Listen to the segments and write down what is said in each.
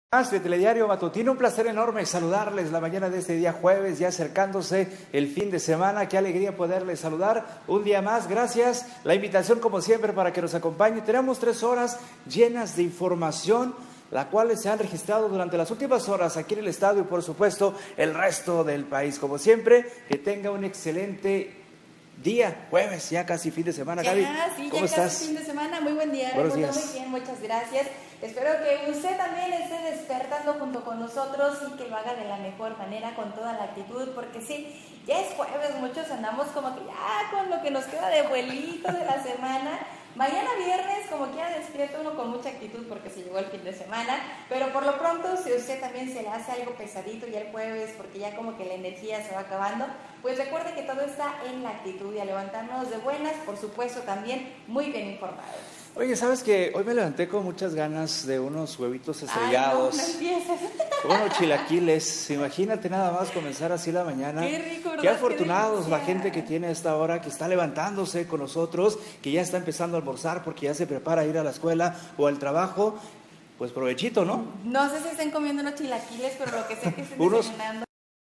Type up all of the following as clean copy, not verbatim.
De Telediario Matutino, un placer enorme saludarles la mañana de este día jueves, ya acercándose el fin de semana. Qué alegría poderles saludar un día más. Gracias. La invitación, como siempre, para que nos acompañe. Tenemos 3 horas llenas de información, las cuales se han registrado durante las últimas horas aquí en el estadio y, por supuesto, el resto del país. Como siempre, que tenga un excelente día, jueves, ya casi fin de semana. Gaby, sí, ¿cómo ya estás? Casi fin de semana, muy buen día. Buenos días. Muy bien, muchas gracias. Espero que usted también esté despertando junto con nosotros y que lo haga de la mejor manera, con toda la actitud, porque sí, ya es jueves, muchos andamos como que ya con lo que nos queda de vuelito de la semana. Mañana viernes, como quiera, despierta uno con mucha actitud porque se llegó el fin de semana, pero por lo pronto, si usted también se le hace algo pesadito ya el jueves, porque ya como que la energía se va acabando, pues recuerde que todo está en la actitud y a levantarnos de buenas, por supuesto también muy bien informados. Oye, ¿sabes qué? Hoy me levanté con muchas ganas de unos huevitos estrellados. Ay, no empieces. Unos chilaquiles. Imagínate nada más comenzar así la mañana. Qué rico, ¿verdad? Qué afortunados Qué la gente que tiene a esta hora, que está levantándose con nosotros, que ya está empezando a almorzar porque ya se prepara a ir a la escuela o al trabajo. Pues provechito, ¿no? No sé si estén comiendo unos chilaquiles, pero lo que sé que estén desayunando.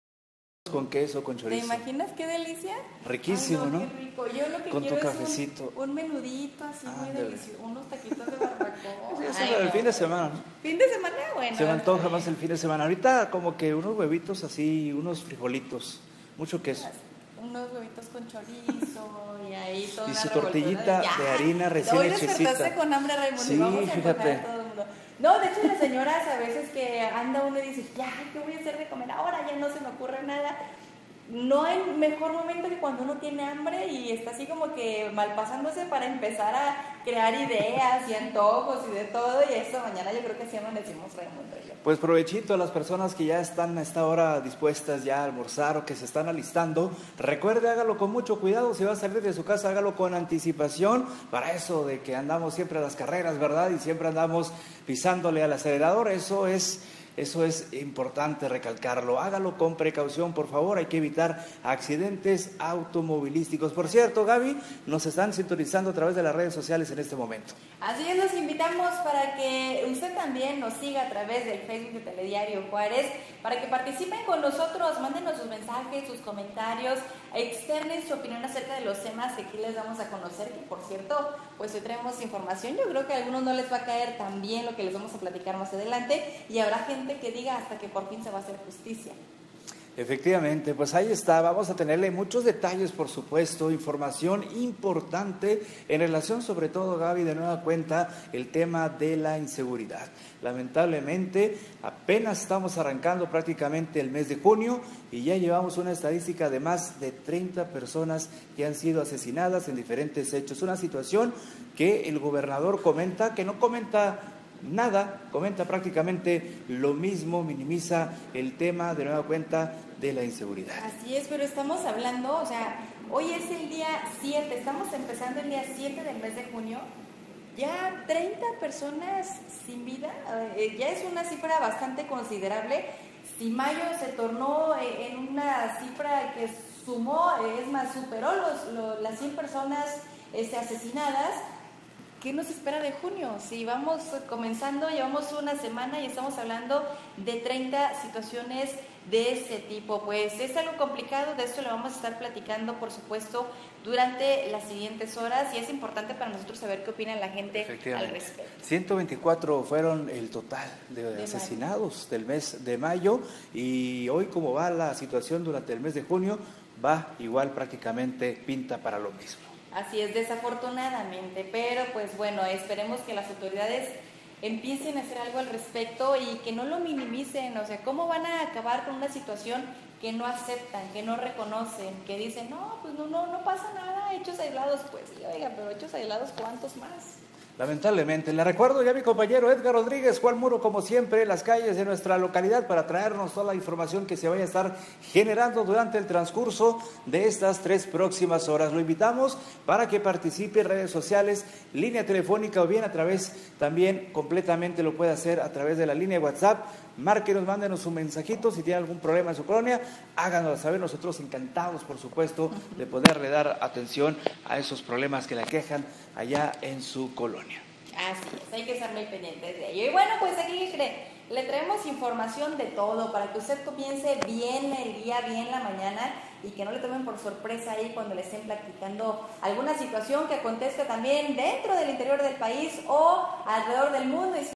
Con queso, con chorizo. ¿Te imaginas qué delicia? Riquísimo, Ay, ¿no? Qué rico. Yo lo que con quiero tu cafecito. es un menudito así muy delicioso, unos taquitos de barbacoa. Eso es el fin de semana, ¿no? Fin de semana, bueno. Se me antoja más el fin de semana. Ahorita como que unos huevitos así, unos frijolitos, mucho queso. Unos huevitos con chorizo y ahí todo. Y su tortillita de harina recién hoy hechecita. despertaste con hambre, Raimundo, sí, y vamos a fíjate. A todo el mundo. No, de hecho las señoras a veces que anda uno y dice, ya, ¿qué voy a hacer de comer ahora? Ya no se me ocurre nada. No hay mejor momento que cuando uno tiene hambre y está así como que malpasándose para empezar a crear ideas y antojos y de todo, y esta mañana yo creo que sí amanecimos, Raimundo y yo. Pues provechito a las personas que ya están a esta hora dispuestas ya a almorzar o que se están alistando. Recuerde, hágalo con mucho cuidado. Si va a salir de su casa, hágalo con anticipación. Para eso de que andamos siempre a las carreras, ¿verdad? Y siempre andamos pisándole al acelerador. Eso es importante recalcarlo. Hágalo con precaución, por favor. Hay que evitar accidentes automovilísticos. Por cierto, Gaby, nos están sintonizando a través de las redes sociales en este momento. Así es, los invitamos para que usted también nos siga a través del Facebook de Telediario Juárez, para que participen con nosotros, mándenos sus mensajes, sus comentarios, externen su opinión acerca de los temas que aquí les vamos a conocer, que por cierto, pues hoy traemos información. Yo creo que a algunos no les va a caer tan bien lo que les vamos a platicar más adelante, y habrá gente que diga hasta que por fin se va a hacer justicia. Efectivamente, pues ahí está, vamos a tenerle muchos detalles, por supuesto, información importante en relación, sobre todo, Gaby, de nueva cuenta, el tema de la inseguridad. Lamentablemente, apenas estamos arrancando prácticamente el mes de junio y ya llevamos una estadística de más de 30 personas que han sido asesinadas en diferentes hechos. Una situación que el gobernador comenta, que no comenta nada, comenta prácticamente lo mismo, minimiza el tema de nueva cuenta de la inseguridad. Así es, pero estamos hablando, o sea, hoy es el día 7, estamos empezando el día 7 del mes de junio, ya 30 personas sin vida, ya es una cifra bastante considerable. Si mayo se tornó en una cifra que sumó, es más, superó las 100 personas asesinadas. ¿Qué nos espera de junio? Si vamos comenzando, llevamos una semana y estamos hablando de 30 situaciones de ese tipo. Pues es algo complicado, de esto lo vamos a estar platicando, por supuesto, durante las siguientes horas, y es importante para nosotros saber qué opina la gente al respecto. 124 fueron el total de asesinados del mes de mayo, y hoy, como va la situación durante el mes de junio, va igual, prácticamente pinta para lo mismo. Así es, desafortunadamente, pero pues bueno, esperemos que las autoridades empiecen a hacer algo al respecto y que no lo minimicen. O sea, ¿cómo van a acabar con una situación que no aceptan, que no reconocen, que dicen, no, pues no pasa nada, hechos aislados? Pues sí, oiga, pero hechos aislados, ¿cuántos más? Lamentablemente. Le recuerdo ya a mi compañero Edgar Rodríguez, Juan Muro, como siempre, en las calles de nuestra localidad para traernos toda la información que se vaya a estar generando durante el transcurso de estas 3 próximas horas. Lo invitamos para que participe en redes sociales, línea telefónica, o bien a través, también completamente lo puede hacer a través de la línea de WhatsApp. Márquenos, mándenos un mensajito. Si tiene algún problema en su colonia, háganos saber. Nosotros encantados, por supuesto, de poderle dar atención a esos problemas que le aquejan allá en su colonia. Así es, hay que estar muy pendientes de ello. Y bueno, pues aquí Le traemos información de todo para que usted comience bien el día, bien la mañana y que no le tomen por sorpresa ahí cuando le estén platicando alguna situación que acontezca también dentro del interior del país o alrededor del mundo.